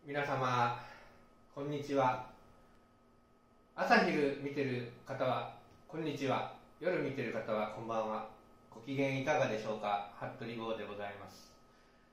皆様こんにちは。朝昼見てる方はこんにちは、夜見てる方はこんばんは。ご機嫌いかがでしょうか。服部剛でございます。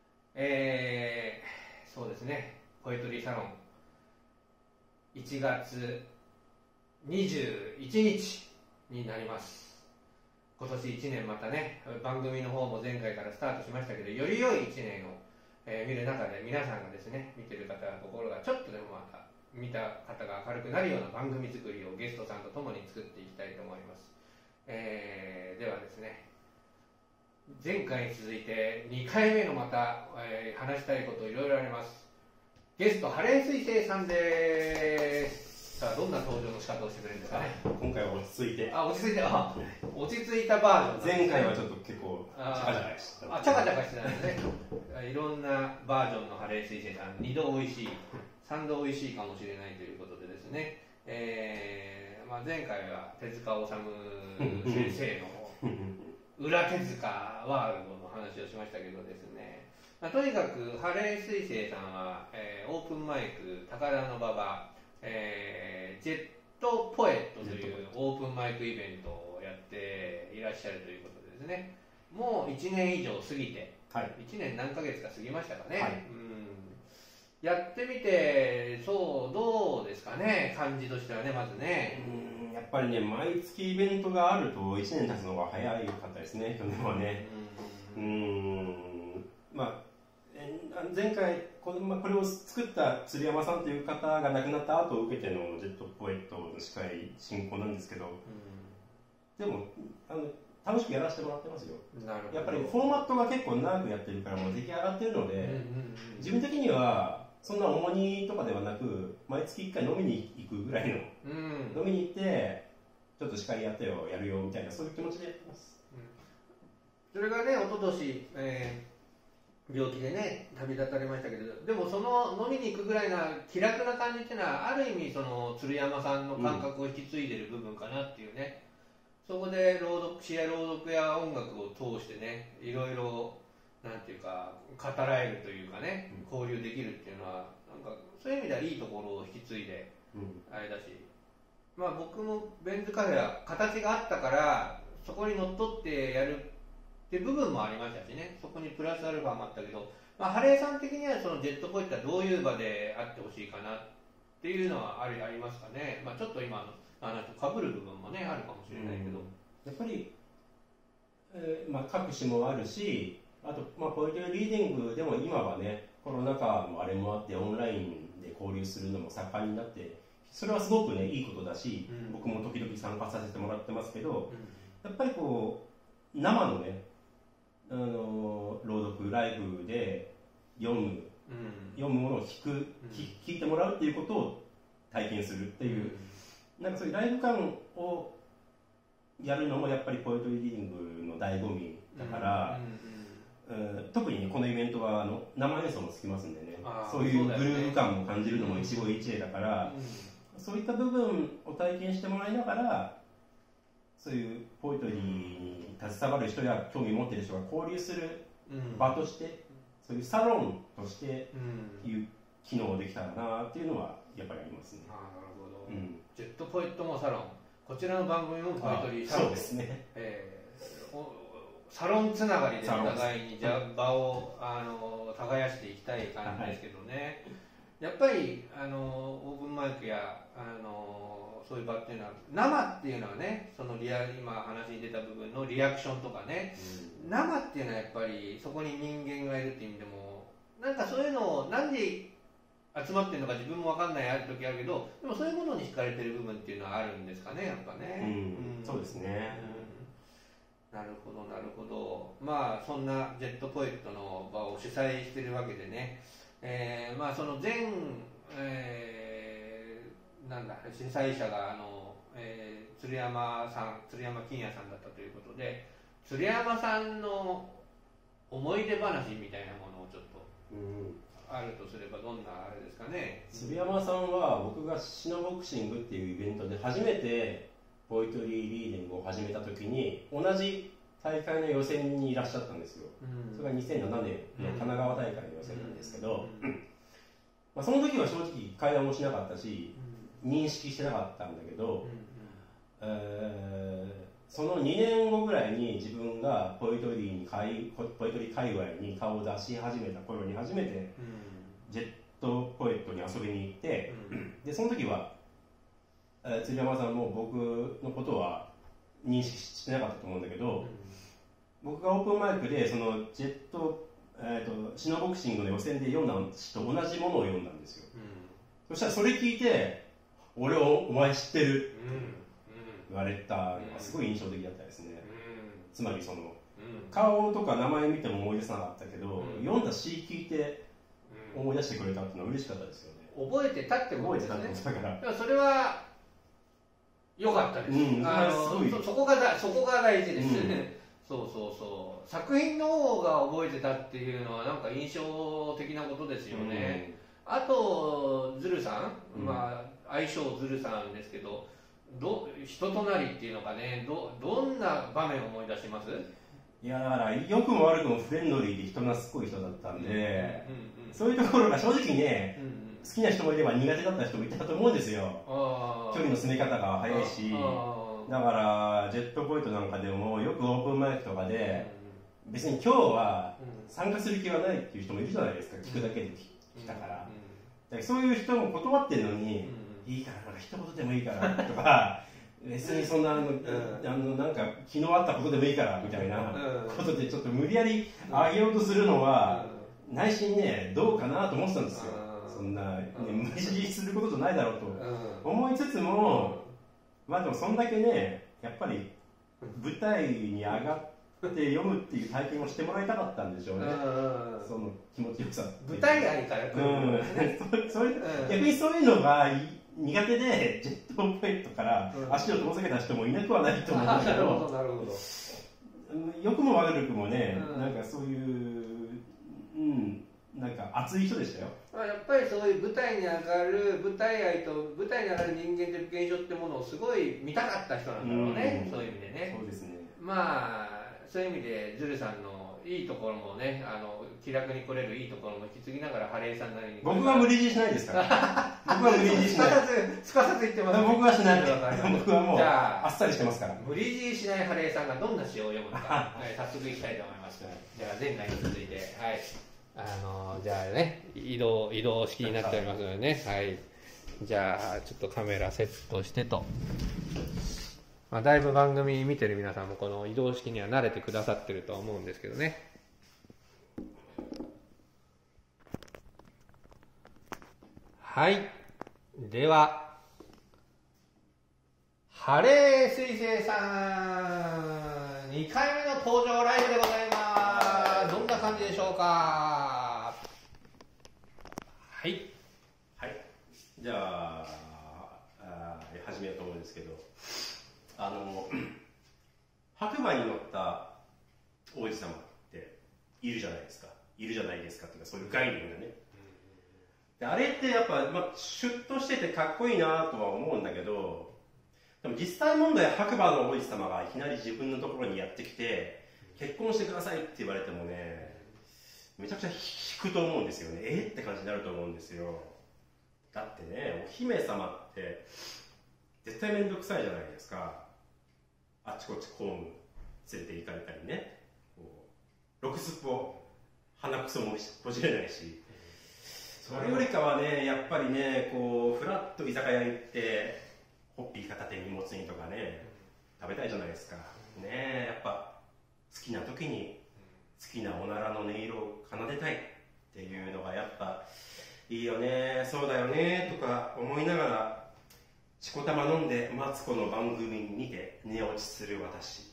そうですね、ポエトリーサロン1月21日になります。今年1年またね、番組の方も前回からスタートしましたけど、より良い1年を、見る中で皆さんがですね、見てる方の心がちょっとでもまた見た方が明るくなるような番組作りをゲストさんと共に作っていきたいと思います。ではですね、前回に続いて2回目のまた、話したいこといろいろあります。ゲストハレー水星さんです。さあ、どんな登場の仕方をしてくれるんですかね。 今回は落ち着いて。 落ち着いて、落ち着いたバージョン、 前回はちょっと結構チャカチャカしてた。 チャカチャカしてたんですね。いろんなバージョンのハレー水星さん、2度おいしい、3度おいしいかもしれないということでですね、前回は手塚治虫先生の裏手塚ワールドの話をしましたけどですね、とにかくハレー水星さんは、オープンマイク高田馬場、ジェットポエットというオープンマイクイベントをやっていらっしゃるということでですね、もう1年以上過ぎて、 はい、 1年何ヶ月か過ぎましたかね、 はい、 やってみて、そうどうですかね、感じとしてはね。まずね、 やっぱりね、毎月イベントがあると1年経つのが早かったですね、去年はね。前回これを作った鶴山さんという方が亡くなった後を受けてのジェットポエットの司会進行なんですけど、でも楽しくやらせてもらってますよ。やっぱりフォーマットが結構長くやってるからもう出来上がってるので、自分的にはそんな重荷とかではなく、毎月1回飲みに行くぐらいの、飲みに行ってちょっと司会やってよ、やるよみたいな、そういう気持ちでやってます。 それがね、一昨年、病気でね旅立たれましたけど、でもその飲みに行くぐらいな気楽な感じっていうのは、ある意味その鶴山さんの感覚を引き継いでる部分かなっていうね、そこで詩や朗読や音楽を通してね、いろいろなんていうか語られるというかね、交流できるっていうのは、なんかそういう意味ではいいところを引き継いで、あれだし、僕もベンズカフェは形があったからそこにのっとってやるって部分もありましたしね、そこにプラスアルファもあったけど、ハレーさん的にはそのジェットポイントはどういう場であってほしいかなっていうのはありますかね。ちょっと今の話と被る部分もねあるかもしれないけど、 やっぱり、各種もあるし、あと、ポエトリーリーディングでも今はね、コロナ禍もあれもあってオンラインで交流するのも盛んになって、それはすごくねいいことだし、僕も時々参加させてもらってますけど、やっぱりこう生のね朗読ライブで読むものを聞いてもらうっていうことを体験するっていう、なんかそういうライブ感をやるのもやっぱりポエトリーリーディングの醍醐味だから、特に、ね、このイベントは生演奏もつきますんでね、そういうグルーヴ感も感じるのも一期一会だから、そういった部分を体験してもらいながら、そういうポエトリーに携わる人や興味を持っている人が交流する場として、そういうサロンとしていう機能できたらなっていうのはやっぱりありますね。 なるほど、ジェットポエットもサロン、こちらの番組もポエトリーサロン、 そうですね、 サロンつながりでお互いに場を耕していきたい感じですけどね、やっぱりオープンマイクやそういう場っていうのは、生っていうのはね、その今話に出た部分のリアクションとかね、生っていうのはやっぱりそこに人間がいるっていう意味でも、なんかそういうのをなんで集まってるのか自分も分かんない時あるけど、でもそういうものに惹かれてる部分っていうのはあるんですかね、やっぱね。 そうですね、 なるほどなるほど。そんなジェットポエットの場を主催してるわけでね、その前、主催者が鶴山金也さんだったということで、鶴山さんの思い出話みたいなものをちょっとあるとすれば、どんなあれですかね。 鶴山さんは僕がシノボクシングっていうイベントで初めてポエトリーリーディングを始めた時に同じ大会の予選にいらっしゃったんですよ、それが2007年の神奈川大会の予選なんですけど、 まあ、その時は正直会話もしなかったし、認識してなかったんだけど、その2年後ぐらいに自分がポエトリー界隈に顔を出し始めた頃に初めてジェットポエットに遊びに行って、でその時は鶴山さんも僕のことは認識してなかったと思うんだけど、僕がオープンマイクでそのジェット、シノボクシングの予選で読んだ人と同じものを読んだんですよ、そしたらそれ聞いて俺をお前知ってる、言われたのがすごい印象的だったですね、つまりその、顔とか名前見ても思い出さなかったけど、読んだ詩聞いて思い出してくれたっていうのは嬉しかったですよね。 覚えてたってことですね。 覚えてたってことだから。 それは良かったです。そこが大事です。そう作品の方が覚えてたっていうのはなんか印象的なことですよね。あとズルさん、まあ愛称ズルさんですけど、人となりっていうのかね、どんな場面を思い出します？ いやだから良くも悪くもフレンドリーで人懐っこい人だったんで、そういうところが正直ね、好きな人もいれば苦手だった人もいたと思うんですよ。距離の詰め方が早いし、だからジェットポイントなんかでもよくオープンマイクとかで、別に今日は参加する気はないっていう人もいるじゃないですか、聞くだけで来たから。だからそういう人も断ってるのに、いいからなんか一言でもいいからとか別にそんななんか昨日あったことでもいいからみたいなことでちょっと無理やりあげようとするのは内心ねどうかなと思ってたんですよ。そんな、ね、無理することじゃないだろうと思いつつも、まあでもそんだけねやっぱり舞台に上がって読むっていう体験をしてもらいたかったんでしょうね。その気持ちよさ舞台愛から来る、 逆にそういうのが苦手でジェットポイントから足を遠ざけた人もいなくはないと思うんだけど、良くも悪くもね、なんかそういうなんか熱い人でしたよ。 やっぱりそういう舞台に上がる舞台愛と舞台に上がる人間的現象ってものをすごい見たかった人なんだろうね、そういう意味でね。 そうですね。 まあそういう意味でズルさんのいいところもね、気楽に来れるいいところも引き継ぎながらハレイさんなりに僕は無理強いしないですから僕は無理強いしないすかさず言ってます。 僕はしない僕はもうあっさりしてますから。 無理強いしないハレイさんがどんな詩を読むのか、早速いきたいと思います。じゃあ前回に続いて、はい、じゃあね移動式になっておりますのでね、はい、じゃあちょっとカメラセットしてと。まあ、だいぶ番組見てる皆さんもこの移動式には慣れてくださってるとは思うんですけどね。はい、ではハレー彗星さん2回目の登場ライブでございます。どんな感じでしょうか？はい、 はい、じゃあ始めようと思うんですけど、白馬に乗った王子様っているじゃないですかっていうか、そういう概念がね、であれってやっぱ、シュッとしててかっこいいなとは思うんだけど、でも実際問題白馬の王子様がいきなり自分のところにやってきて結婚してくださいって言われてもね、めちゃくちゃ引くと思うんですよね。って感じになると思うんですよ。だってね、お姫様って絶対面倒くさいじゃないですか。あっちこっち公務連れて行かれたりね、ろくすっぽ鼻くそもほじれないし、それよりかはね、やっぱりね、フラッと居酒屋行ってホッピー片手にもつ煮とかね、食べたいじゃないですかね。やっぱ好きな時に好きなおならの音色を奏でたいっていうのがやっぱいいよね、そうだよねとか思いながらしこたま飲んでマツコの番組にて寝落ちする私。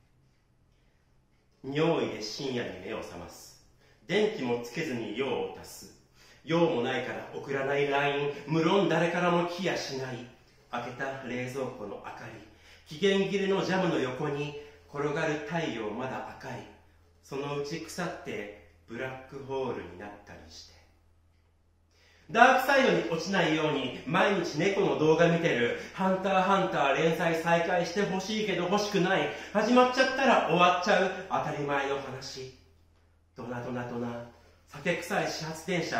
尿意で深夜に目を覚ます。電気もつけずに用を足す。用もないから送らない LINE、 無論誰からも来やしない。開けた冷蔵庫の明かり、期限切れのジャムの横に転がる太陽まだ赤い。そのうち腐ってブラックホールになったりして、ダークサイドに落ちないように毎日猫の動画見てる。ハンターハンター連載再開してほしいけど欲しくない。始まっちゃったら終わっちゃう当たり前の話。ドナドナドナ酒臭い始発電車、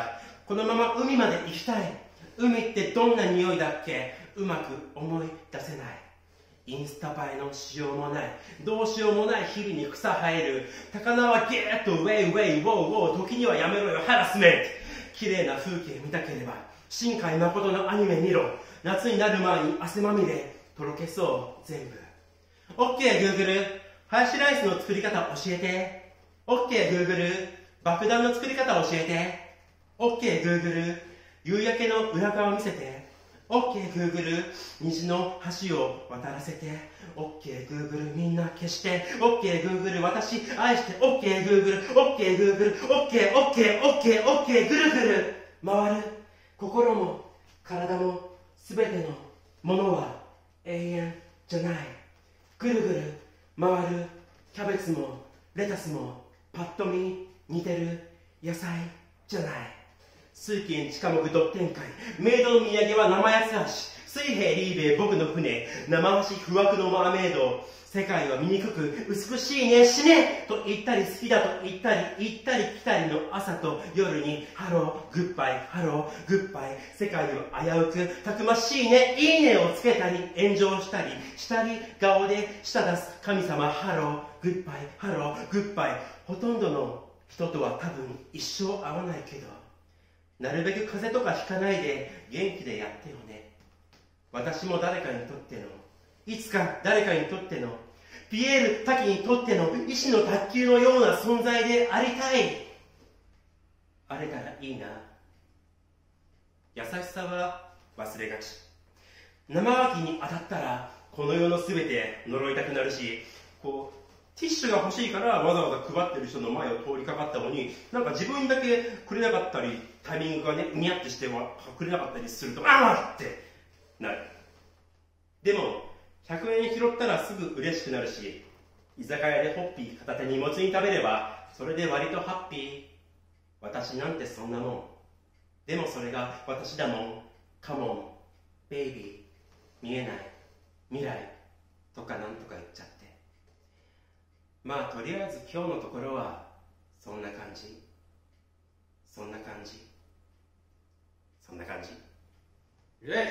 このまま海まで行きたい。海ってどんな匂いだっけ。うまく思い出せない。インスタ映えのしようもない、どうしようもない日々に草生える。高輪はゲーッとウェイウェイウォーウォー、時にはやめろよハラスメント。綺麗な風景見たければ新海誠のアニメ見ろ。夏になる前に汗まみれとろけそう全部。 OK Google、 ハヤシライスの作り方教えて。 OK Google、 爆弾の作り方教えて。 OK Google、 夕焼けの裏側見せて。 OK Google、 虹の橋を渡らせて。 OK Google、 みんな消して。 OK Google、 私愛して。 OK Google、 OK Google、 OK OK OK OK、 ぐるぐる回る心も体も全てのものは永遠じゃない。ぐるぐる回るキャベツもレタスもパッと見似てる野菜じゃない。水金地下木ドッテン会、メイドの土産は生八つ橋。水平リーベイ僕の船、生橋不惑のマーメイド。世界は醜く美しいね、死ねと言ったり好きだと言ったり、行ったり来たりの朝と夜に、ハローグッバイハローグッバイ。世界を危うくたくましいね、いいねをつけたり炎上したり顔で舌出す神様。ハローグッバイハローグッバイ。ほとんどの人とは多分一生会わないけど、なるべく風邪とかひかないで元気でやってよね。私も誰かにとっての、いつか誰かにとっての、ピエール滝にとっての医師の卓球のような存在でありたい。あれたらいいな。優しさは忘れがち。生乾きに当たったらこの世の全て呪いたくなるし、こうティッシュが欲しいからわざわざ配ってる人の前を通りかかったのに、なんか自分だけくれなかったり、タイミングがねニヤッてしてはくれなかったりすると、ああってなる。でも100円拾ったらすぐ嬉しくなるし、居酒屋でホッピー片手にもつ煮食べればそれで割とハッピー。私なんてそんなもん。でもそれが私だもん。カモンベイビー、見えない未来とかなんとか言っちゃって。まあとりあえず今日のところはそんな感じ、そんな感じ、そんな感じ。 イエイ、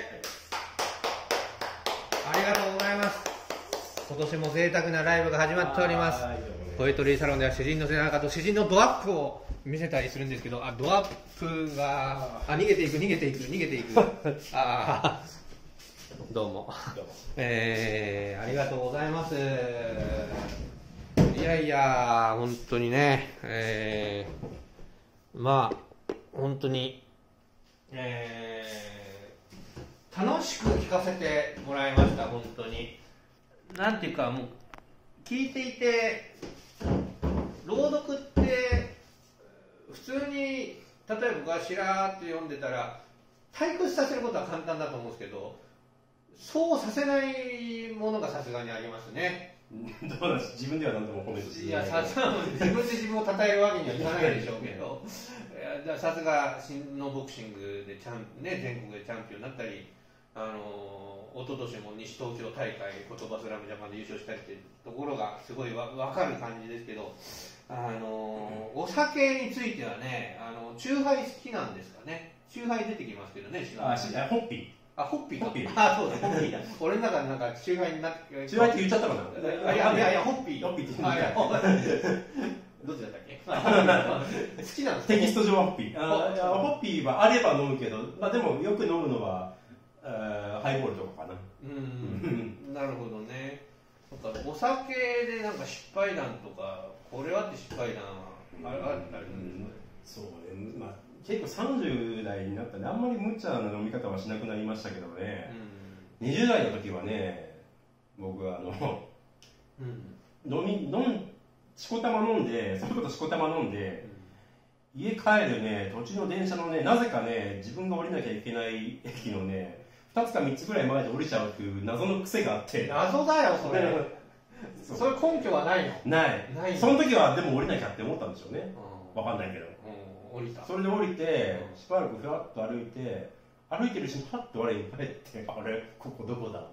ありがとうございます。今年も贅沢なライブが始まっております。ポエトリーサロンでは詩人の背中と詩人のドアップを見せたりするんですけど、ドアップが逃げていくあどうもありがとうございます。いやいや本当にね、まあ本当に、楽しく聞かせてもらいました。本当になんていうか、もう聞いていて、朗読って普通に例えば僕がしらーっと読んでたら退屈させることは簡単だと思うんですけど、そうさせないものがさすがにありますね。 どうなんです、自分では何ともコメントしてない。 いや、さすが自分で自分を称えるわけにはいかないでしょうけどさすが真のボクシングで全国でチャンピオンになったり、一昨年も西東京大会言葉スラムジャパンで優勝したりっていうところがすごい分かる感じですけど、お酒についてはね、チューハイ好きなんですかね。チューハイ出てきますけどね。 ホッピー。 ホッピーか。そうだ、ホッピーだ。俺の中でなんかチューハイになって、 チューハイって言っちゃったかな。 いやホッピー。 ホッピーって言ってどっちだったっけ。好きなんですか。 テキスト上はホッピー。ホッピーはあれば飲むけど、でもよく飲むのはハイボールとかかな。 なるほどね。なんかお酒でなんか失敗談とか、これはって失敗談あったりそうね、まあ結構30代になったんであんまり無茶な飲み方はしなくなりましたけどね、20代の時はね、僕はしこたま飲んで、それこそしこたま飲んで、家帰るね、途中の電車のね、なぜかね、自分が降りなきゃいけない駅のね、2つか3つぐらい前で降りちゃうっていう謎の癖があって。 謎だよ、それ。そういう根拠はないの？ ない。その時はでも降りなきゃって思ったんでしょうね。わかんないけど。 降りた。 それで降りて、しばらくふわっと歩いてるうちにパッと我に返って、あれ、ここどこだ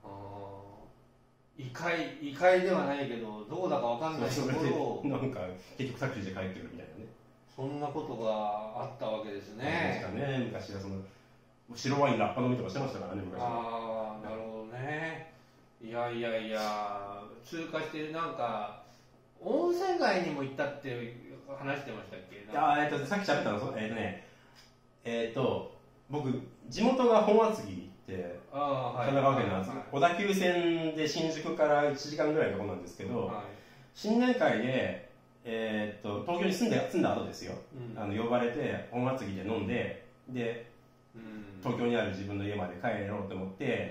みたいな。 異界ではないけど、どこだかわかんないところを。 なんか、結局タクシーで帰ってくるみたいなね。 そんなことがあったわけですね。 確かね、昔はその白ワインラッパ飲みとかしてましたからね、昔は。 ああ、なるほどね。いやいやいや、通過してなんか温泉街にも行ったって話してましたっけ？ さっき喋ったの、僕地元が本厚木って神奈川県なんですけど、小田急線で新宿から1時間ぐらいのところなんですけど、新年会で、東京に住んだ後ですよ、呼ばれて本厚木で飲んで、東京にある自分の家まで帰ろうと思って、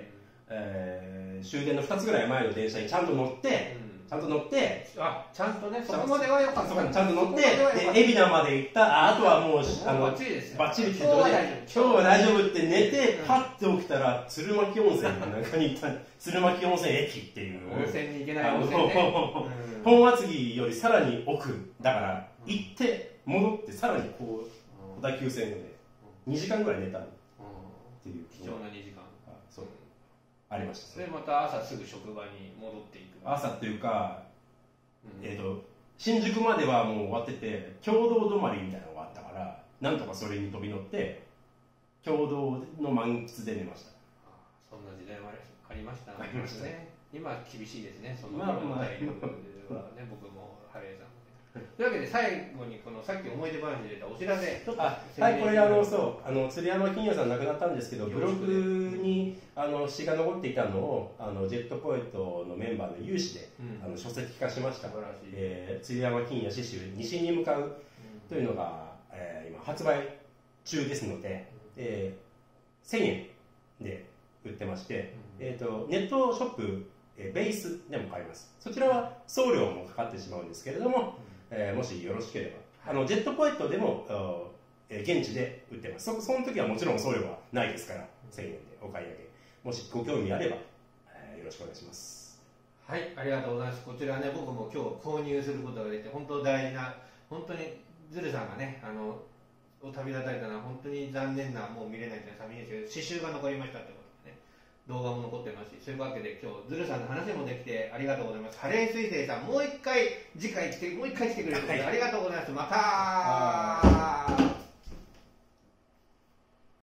終電の2つぐらい前の電車にちゃんと乗って、ちゃんとね、そこまでは良かった。 ちゃんと乗って、海老名まで行った、あとはもう、 バッチリですよ。 バッチリって今日は大丈夫って寝て、パッて起きたら、鶴巻温泉かなんかに行った、鶴巻温泉駅っていう。 温泉に行けない温泉ね。 本厚木よりさらに奥、だから、行って、戻って、さらにこう、小田急線で2時間ぐらい寝たっていう。 貴重な2時間。 そう。ありました。 それまた朝すぐ職場に戻っていく。 朝っていうか、新宿まではもう終わってて、共同止まりみたいなのがあったから、なんとかそれに飛び乗って、共同の満喫で寝ました。 そんな時代もありましたね。今厳しいですね、そのまあ体力はね、僕もハレーさんもね。というわけで最後にこのさっき思い出話で出たお知らせ、ちょっとはい、これ鶴山金也さん亡くなったんですけど、ブログに詩が残っていたのをジェットポエットのメンバーの有志で、書籍化しました。鶴山金也詩集「西に向かう」というのが、今発売中ですので、1000円で売ってまして、ネットショップベースでも買えます。そちらは送料もかかってしまうんですけれども、もしよろしければジェットポエットでも現地で売ってます。その時はもちろん送料はないですから、1000円でお買い上げ、もしご興味あれば、よろしくお願いします。 はい、ありがとうございます。こちらね、僕も今日購入することができて本当大事な、本当にズルさんがね旅立たれたのは本当に残念な、もう見れないというのは寂しいですけど、刺繍が残りましたってことでね、動画も残ってますし、そういうわけで今日ズルさんの話もできてありがとうございます。ハレー水星さん、もう一回来てくれるのでありがとうございます。また